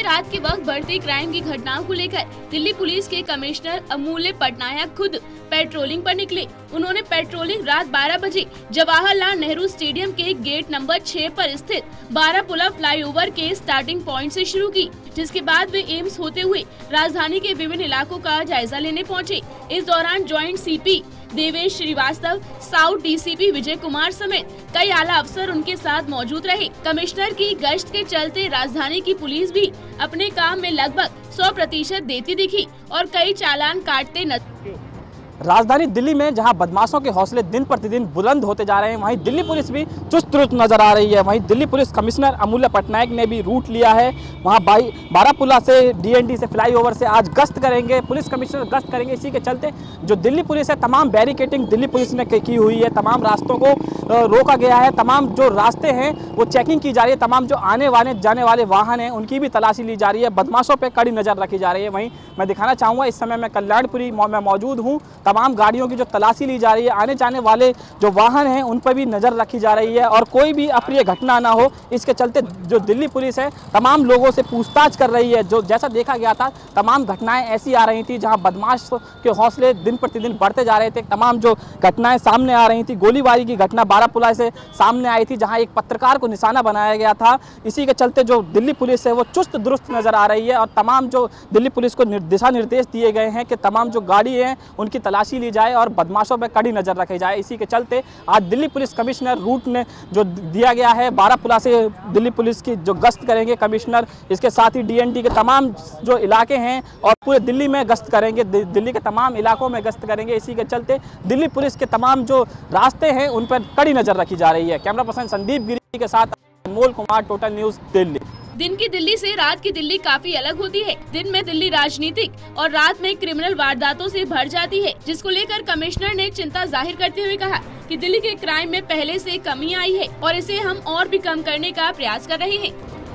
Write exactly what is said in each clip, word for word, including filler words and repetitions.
रात के वक्त बढ़ती क्राइम की घटनाओं को लेकर दिल्ली पुलिस के कमिश्नर अमूल्य पटनायक खुद पेट्रोलिंग पर निकले। उन्होंने पेट्रोलिंग रात बारह बजे जवाहरलाल नेहरू स्टेडियम के गेट नंबर छह पर स्थित बारापुला फ्लाईओवर के स्टार्टिंग पॉइंट से शुरू की, जिसके बाद वे एम्स होते हुए राजधानी के विभिन्न इलाकों का जायजा लेने पहुंचे। इस दौरान joint CP Devesh Srivastava, south DCP Vijay Kumar समेत कई आला अफसर उनके साथ मौजूद रहे। कमिश्नर की गश्त के चलते राजधानी की पुलिस भी अपने काम में लगभग सौ प्रतिशत देती दिखी और कई चालान काटते नजर। राजधानी दिल्ली में जहां बदमाशों के हौसले दिन प्रतिदिन बुलंद होते जा रहे हैं, वहीं दिल्ली पुलिस भी चुस्त दुरुस्त नजर आ रही है। वहीं दिल्ली पुलिस कमिश्नर अमूल्य पटनायक ने भी रूट लिया है। वहां बारापुला से डीएनडी से फ्लाईओवर से आज गश्त करेंगे, पुलिस कमिश्नर गश्त करेंगे। इसी के चलते जो दिल्ली पुलिस है, तमाम बैरिकेटिंग दिल्ली पुलिस ने की हुई है, तमाम रास्तों को रोका गया है, तमाम जो रास्ते हैं वो चेकिंग की जा रही है, तमाम जो आने वाले जाने वाले वाहन हैं उनकी भी तलाशी ली जा रही है, बदमाशों पर कड़ी नजर रखी जा रही है। वहीं मैं दिखाना चाहूँगा, इस समय मैं कल्याणपुरी में मौजूद हूँ। तमाम गाड़ियों की जो तलाशी ली जा रही है, आने जाने वाले जो वाहन हैं उन पर भी नज़र रखी जा रही है और कोई भी अप्रिय घटना ना हो, इसके चलते जो दिल्ली पुलिस है तमाम लोगों से पूछताछ कर रही है। जो जैसा देखा गया था, तमाम घटनाएं ऐसी आ रही थी जहां बदमाश के हौसले दिन प्रतिदिन बढ़ते जा रहे थे। तमाम जो घटनाएं सामने आ रही थी, गोलीबारी की घटना बारापुला से सामने आई थी जहाँ एक पत्रकार को निशाना बनाया गया था। इसी के चलते जो दिल्ली पुलिस है वो चुस्त दुरुस्त नज़र आ रही है और तमाम जो दिल्ली पुलिस को दिशा निर्देश दिए गए हैं कि तमाम जो गाड़ी हैं उनकी तलाशी ली जाए और बदमाशों पर कड़ी नजर रखी जाए। इसी के चलते आज दिल्ली पुलिस कमिश्नर रूट ने जो दिया गया है, बारापुला से दिल्ली पुलिस की जो गश्त करेंगे कमिश्नर, इसके साथ ही डीएनडी के तमाम जो इलाके हैं और पूरे दिल्ली में गश्त करेंगे, दिल्ली के तमाम इलाकों में गश्त करेंगे। इसी के चलते दिल्ली पुलिस के तमाम जो रास्ते हैं उन पर कड़ी नजर रखी जा रही है। कैमरा पर्सन संदीप गिरी के साथ अनमोल कुमार, टोटल न्यूज दिल्ली। दिन की दिल्ली से रात की दिल्ली काफी अलग होती है। दिन में दिल्ली राजनीतिक और रात में क्रिमिनल वारदातों से भर जाती है, जिसको लेकर कमिश्नर ने चिंता जाहिर करते हुए कहा कि दिल्ली के क्राइम में पहले से कमी आई है और इसे हम और भी कम करने का प्रयास कर रहे हैं।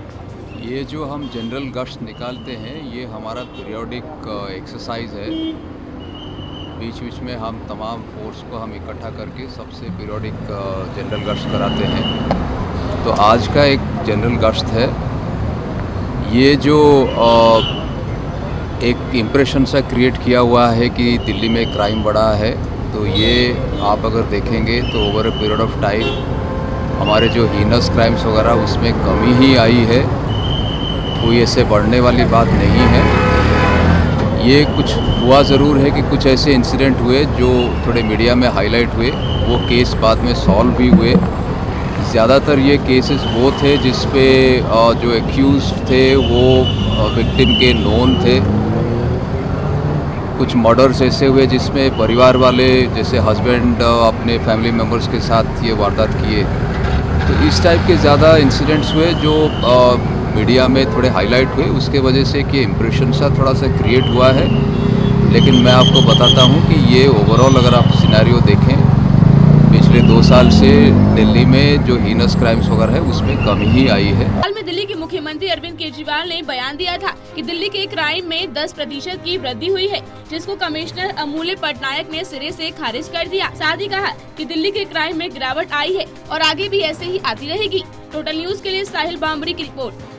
ये जो हम जनरल गश्त निकालते हैं, ये हमारा पीरियोडिक एक्सरसाइज है। बीच बीच में हम तमाम फोर्स को हम इकट्ठा करके सबसे पीरियोडिक जनरल गश्त कराते हैं। तो आज का एक जनरल गश्त है। ये जो एक इम्प्रेशन सा क्रिएट किया हुआ है कि दिल्ली में क्राइम बढ़ा है, तो ये आप अगर देखेंगे तो over a period of time हमारे जो हीनस क्राइम्स वगैरह उसमें कमी ही आई है, कोई ऐसे बढ़ने वाली बात नहीं है। ये कुछ हुआ ज़रूर है कि कुछ ऐसे इंसिडेंट हुए जो थोड़े मीडिया में हाईलाइट हुए, वो केस बाद में सॉल्व भी हुए। ज़्यादातर ये केसेस वो थे जिस पे जो एक्यूज थे वो विक्टिम के नोन थे। कुछ मर्डर्स ऐसे हुए जिसमें परिवार वाले जैसे हस्बैंड अपने फैमिली मेम्बर्स के साथ ये वारदात किए। तो इस टाइप के ज़्यादा इंसिडेंट्स हुए जो आ, मीडिया में थोड़े हाईलाइट हुए, उसके वजह से कि इम्प्रेशन सा थोड़ा सा क्रिएट हुआ है। लेकिन मैं आपको बताता हूँ कि ये ओवरऑल अगर आप सिनेरियो देखें, पिछले दो साल से दिल्ली में जो हीनस क्राइम्स वगैरह है उसमें कमी ही आई है। हाल में दिल्ली के मुख्यमंत्री अरविंद केजरीवाल ने बयान दिया था कि दिल्ली के क्राइम में दस प्रतिशत की वृद्धि हुई है, जिसको कमिश्नर अमूल्य पटनायक ने सिरे से खारिज कर दिया। साथ ही कहा कि दिल्ली के क्राइम में गिरावट आई है और आगे भी ऐसे ही आती रहेगी। टोटल न्यूज के लिए साहिल बामरी की रिपोर्ट।